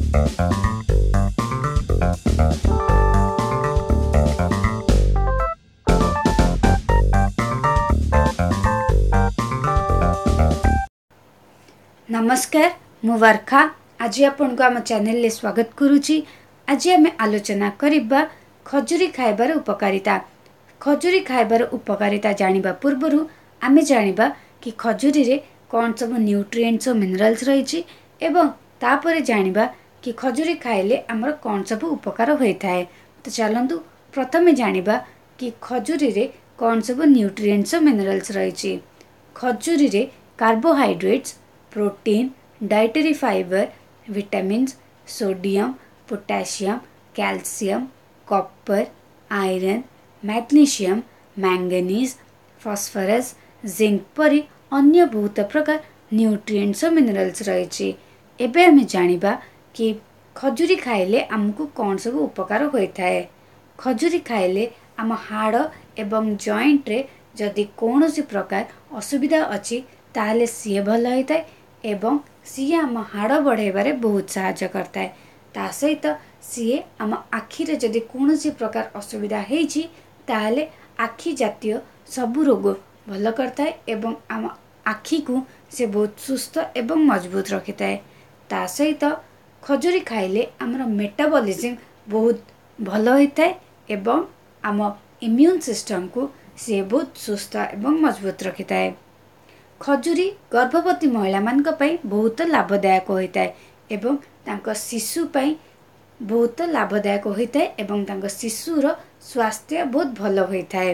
नमस्कार, मु वर्षा। आज आपण को आम चैनल ले स्वागत करुची। आज आम आलोचना करिबा खजुरी खाइबार उपकारिता। खजुरी खाइबार उपकारिता जानिबा पूर्वरु आमे जानिबा कि खजुरी रे कौन सब न्यूट्रिएंट्स और मिनरल्स रही एवं तापरे जानिबा कि खजुरी खाइले आमर कौन सब उपकार होइथाए। तो चलंतु प्रथमे जानिबा कि खजुरी रे कौन सब न्यूट्रिएंट्स और मिनरल्स रही। खजुरी रे carbohydrates, protein, dietary fibre, vitamins, sodium, potassium, calcium, copper, iron, magnesium, manganese, phosphorus, zinc परी अन्य बहुत प्रकार न्यूट्रिएंट्स और मिनरल्स रही। एबे हमें जानिबा कि खजुरी खाइले आमको कौन सब उपकार होइथाए। खजुरी खाइले आम हाड़ एवं जॉइंट रे जदि कौनसी प्रकार असुविधा अछि ताहले सी भल होइथाए एवं सी आम हाड़ बढ़ाइबारे बहुत सहायता करताए। ता सहित सी आम आखि रे जदि कौनसी प्रकार असुविधा हेछि ताहले आखि जातीय सबु रोग भल करताए एवं आम आखि को से बहुत सुस्थ एवं मजबूत रखिताए। ता सहित खजुरी खाइले आमर मेटाबॉलिज्म बहुत भल होइताए एवं आम इम्यून सिस्टम को से बहुत सुस्थ एवं मजबूत रखिताए। खजुरी गर्भवती महिला मानक पई बहुत लाभदायक होइताए एवं तांको शिशु पई बहुत लाभदायक होइताए एवं तांको शिशुर स्वास्थ्य बहुत भल होइताए।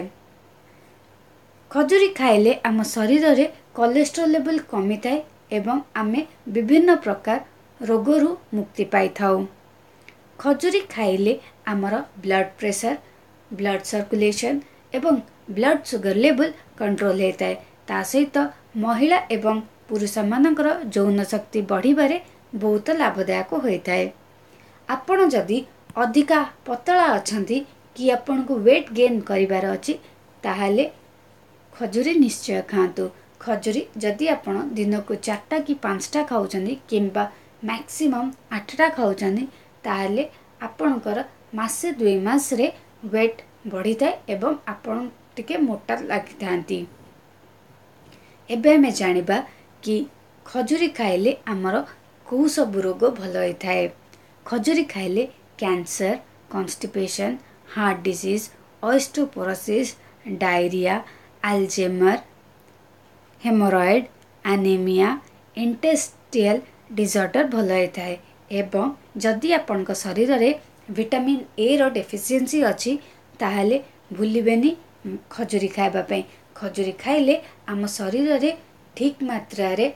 खजुरी खाइले आम शरीर रे कोलेस्ट्रॉल लेवल कमी थाए एवं आमे विभिन्न प्रकार रोगरु मुक्ति पाई थाउ। खजुरी खाइले आमर ब्लड प्रेशर, ब्लड सर्कुलेशन एवं ब्लड शुगर लेवल कंट्रोल होता है। ता सहित महिला एवं पुरुष मानकर यौन शक्ति बढ़िबारे बहुत लाभदायक होता है। आपण जदि अधिका पतला अछंती कि आपण को वेट गेन करिबार अछि ताहाले खजुरी निश्चय खातु। खजुरी जदि आपण दिन को 4टा कि 5टा खाउछंती किंबा मैक्सिमम 8टा खाउछंती ताहाले आपणकर मासे 2 मास रे वेट बढ़ी थाए एवं आपण टिके मोटा लागि थांती। एबे हमें जानिबा कि खजुरी खाइले आमर को सब रोग भल होइथाए। खजुरी खाइले cancer, constipation, heart disease, osteoporosis, diarrhoea, Alzheimer, haemorrhoid, anaemia, intestinal disorder भल होइथाए एवं जदि आपनक शरीर रे विटामिन ए रो डेफिशिएंसी अछि ताहले भूलिबेनी खजुरी खाइबा पई। खजुरी खाइले आम शरीर रे ठीक मात्रा रे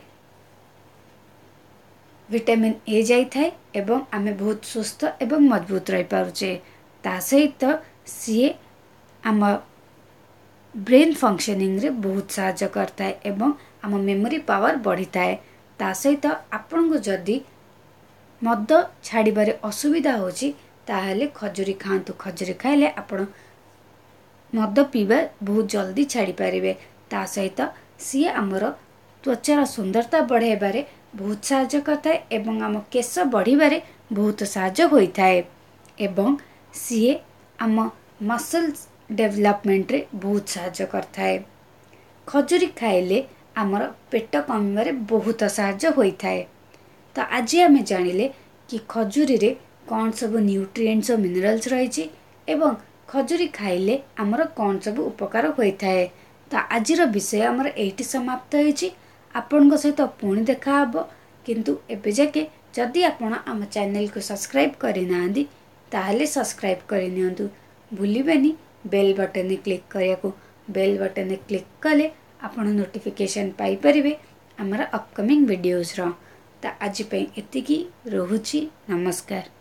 विटामिन ए जाई थाए एवं आमे बहुत सुस्थ एवं मजबूत रही पारुचे। ता सहित सी आम ब्रेन फंक्शनिंग रे बहुत सहायता करताए एवं आम मेमोरी पावर बढ़ी थाए। ता सहित आपन को जदि मद छाड़िबारे असुविधा होची ताहले खजुरी खांतु। खजुरी खाइले आपण मद पीबा बहुत जल्दी छाड़ी पारिबे। ता सहित सी आमर त्वचार सुंदरता बढ़ाइबारे बहुत सहायता करताए एवं आम केश बढ़िबारे बहुत सहायता होइथाए एवं सी आम मसल्स डेवलपमेंट रे बहुत सहायता करताए। खजुरी खाइले आमर पेट कमिबारे बहुत सहायता होइथाए। तो आज आमे जानिले कि खजुरी रे कौन सब न्यूट्रिएंट्स और मिनरल्स रही एवं खजुरी खाइले आमर कौन सब उपकार होइथाए। तो आजिर विषय आमर एठी समाप्त होइछि। आपन को सहित पुणी देखा हबो। किंतु एबे जाके जदि आपण आम चैनल को सब्सक्राइब करि नांदी ताहले सब्सक्राइब करि नियंतु। भूलिबेनी बेल बटन क्लिक करिया को। बेल बटन क्लिक कले आपण नोटिफिकेशन पाई परिबे आमर अपकमिंग वीडियोस रो। ता आज पे एतिकी रहुछि। नमस्कार।